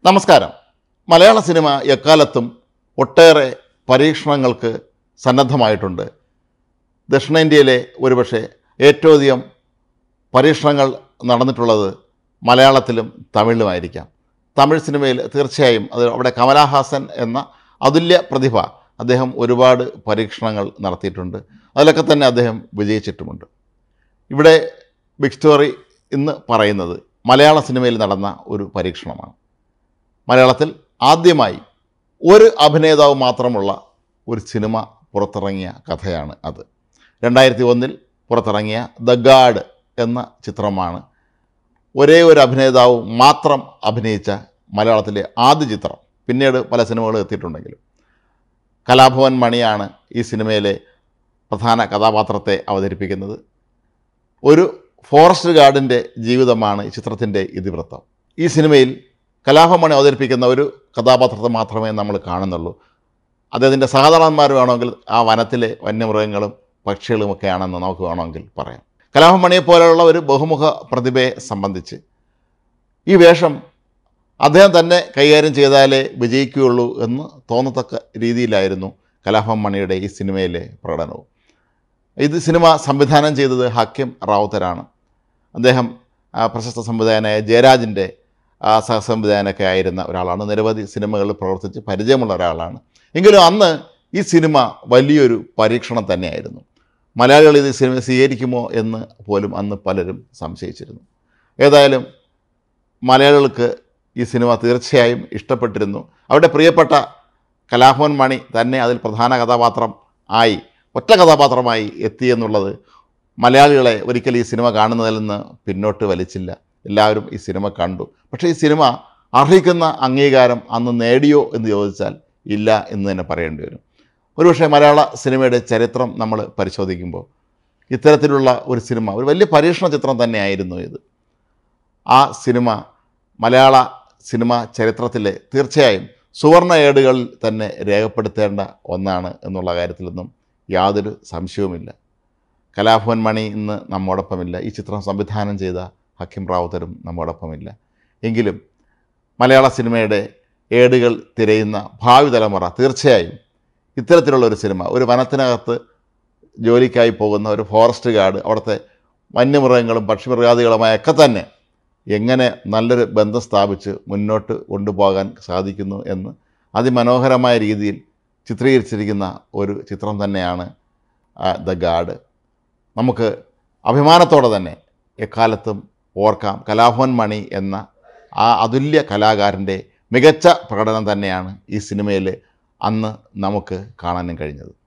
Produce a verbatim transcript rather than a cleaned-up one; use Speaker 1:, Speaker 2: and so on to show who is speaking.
Speaker 1: നമസ്കാരം. മലയാള സിനിമ എക്കാലത്തും ഒട്ടേറെ പരീക്ഷണങ്ങൾക്ക് സന്നദ്ധമായിട്ടുണ്ട്. ദക്ഷിണേന്ത്യയിലെ ഒരുപക്ഷെ ഏറ്റവും അധികം പരീക്ഷണങ്ങൾ നടന്നിട്ടുള്ളത് മലയാളത്തിലും തമിഴിലുമായിരിക്കാം. തമിഴ് സിനിമയിൽ തീർച്ചയായും അത് അവിടെ കമലഹാസൻ എന്ന അതുല്യ പ്രതിഭ അദ്ദേഹം ഒരുപാട് പരീക്ഷണങ്ങൾ നടത്തിയിട്ടുണ്ട്. അതിലൊക്കെ തന്നെ അദ്ദേഹം വിജയിച്ചിട്ടുമുണ്ട്. ഇവിടെ ബിഗ് സ്റ്റോറി ഇന്ന് പറയുന്നത് മലയാള സിനിമയിൽ നടന്ന ഒരു പരീക്ഷണമാണ്. മലയാളത്തിൽ ആദ്യമായി ഒരു അഭിനേതാവ് മാത്രമുള്ള ഒരു സിനിമ പുറത്തിറങ്ങിയ കഥയാണ് അത്. രണ്ടായിരത്തി ഒന്നിൽ പുറത്തിറങ്ങിയ ദ ഗാഡ് എന്ന ചിത്രമാണ് ഒരേ ഒരു അഭിനേതാവ് മാത്രം അഭിനയിച്ച മലയാളത്തിലെ ആദ്യ ചിത്രം. പിന്നീട് പല സിനിമകളും എത്തിയിട്ടുണ്ടെങ്കിലും കലാഭവൻ മണിയാണ് ഈ സിനിമയിലെ പ്രധാന കഥാപാത്രത്തെ അവതരിപ്പിക്കുന്നത്. ഒരു ഫോറസ്റ്റ് ഗാർഡിൻ്റെ ജീവിതമാണ് ഈ ചിത്രത്തിൻ്റെ ഇതിവൃത്തം. ഈ സിനിമയിൽ കലാഭവൻ മണി അവതരിപ്പിക്കുന്ന ഒരു കഥാപാത്രത്തെ മാത്രമേ നമ്മൾ കാണുന്നുള്ളൂ. അദ്ദേഹത്തിൻ്റെ സഹോദരന്മാർ വേണമെങ്കിൽ ആ വനത്തിലെ വന്യമൃഗങ്ങളും പക്ഷികളുമൊക്കെയാണെന്ന് നമുക്ക് വേണമെങ്കിൽ പറയാം. കലാഭവൻ മണിയെപ്പോലെയുള്ള ഒരു ബഹുമുഖ പ്രതിഭയെ സംബന്ധിച്ച് ഈ വേഷം അദ്ദേഹം തന്നെ കൈകാര്യം ചെയ്താലേ വിജയിക്കുകയുള്ളൂ എന്ന് തോന്നത്തക്ക രീതിയിലായിരുന്നു കലാഭവൻ മണിയുടെ ഈ സിനിമയിലെ പ്രകടനവും. ഇത് സിനിമ സംവിധാനം ചെയ്തത് ഹക്കിം റാവുത്തരാണ്. അദ്ദേഹം പ്രശസ്ത സംവിധായകനായ ജയരാജിൻ്റെ സഹസംവിധായകനൊക്കെ ആയിരുന്ന ഒരാളാണ്. നിരവധി സിനിമകളിൽ പ്രവർത്തിച്ച് പരിചയമുള്ള ഒരാളാണ്. എങ്കിലും അന്ന് ഈ സിനിമ വലിയൊരു പരീക്ഷണം തന്നെയായിരുന്നു. മലയാളികൾ ഇത് സിനിമ സ്വീകരിക്കുമോ എന്ന് പോലും അന്ന് പലരും സംശയിച്ചിരുന്നു. ഏതായാലും മലയാളികൾക്ക് ഈ സിനിമ തീർച്ചയായും ഇഷ്ടപ്പെട്ടിരുന്നു. അവരുടെ പ്രിയപ്പെട്ട കലാഭവൻ മണി തന്നെ അതിൽ പ്രധാന കഥാപാത്രം ആയി ഒറ്റ കഥാപാത്രമായി എത്തിയെന്നുള്ളത് മലയാളികളെ ഒരിക്കലും ഈ സിനിമ കാണുന്നതിൽ നിന്ന് പിന്നോട്ട് വലിച്ചില്ല. എല്ലാവരും ഈ സിനിമ കണ്ടു. പക്ഷേ ഈ സിനിമ അർഹിക്കുന്ന അംഗീകാരം അന്ന് നേടിയോ എന്ന് ചോദിച്ചാൽ ഇല്ല എന്ന് തന്നെ പറയേണ്ടി വരും. ഒരുപക്ഷെ മലയാള സിനിമയുടെ ചരിത്രം നമ്മൾ പരിശോധിക്കുമ്പോൾ ഇത്തരത്തിലുള്ള ഒരു സിനിമ ഒരു വലിയ പരീക്ഷണ ചിത്രം തന്നെയായിരുന്നു ഇത്. ആ സിനിമ മലയാള സിനിമ ചരിത്രത്തിലെ തീർച്ചയായും സുവർണ്ണ ഏടുകളിൽ തന്നെ രേഖപ്പെടുത്തേണ്ട ഒന്നാണ് എന്നുള്ള കാര്യത്തിലൊന്നും യാതൊരു സംശയവുമില്ല. കലാഭവൻ മണി ഇന്ന് നമ്മോടൊപ്പമില്ല. ഈ ചിത്രം സംവിധാനം ചെയ്ത ഹക്കിം റാവുത്തരും നമ്മോടൊപ്പമില്ല. എങ്കിലും മലയാള സിനിമയുടെ ഏടുകൾ തിരയുന്ന ഭാവി തലമുറ തീർച്ചയായും ഇത്തരത്തിലുള്ള ഒരു സിനിമ, ഒരു വനത്തിനകത്ത് ജോലിക്കായി പോകുന്ന ഒരു ഫോറസ്റ്റ് ഗാർഡ് അവിടുത്തെ വന്യമൃഗങ്ങളും പക്ഷിമൃഗാദികളുമായൊക്കെ തന്നെ എങ്ങനെ നല്ലൊരു ബന്ധം സ്ഥാപിച്ച് മുന്നോട്ട് കൊണ്ടുപോകാൻ സാധിക്കുന്നു എന്ന് അതിമനോഹരമായ രീതിയിൽ ചിത്രീകരിച്ചിരിക്കുന്ന ഒരു ചിത്രം തന്നെയാണ് ദ ഗാഡ്. നമുക്ക് അഭിമാനത്തോടെ തന്നെ എക്കാലത്തും ഓർക്കാം, കലാഭവൻ മണി എന്ന ആ അതുല്യ കലാകാരൻ്റെ മികച്ച പ്രകടനം തന്നെയാണ് ഈ സിനിമയിൽ അന്ന് നമുക്ക് കാണാനും കഴിഞ്ഞത്.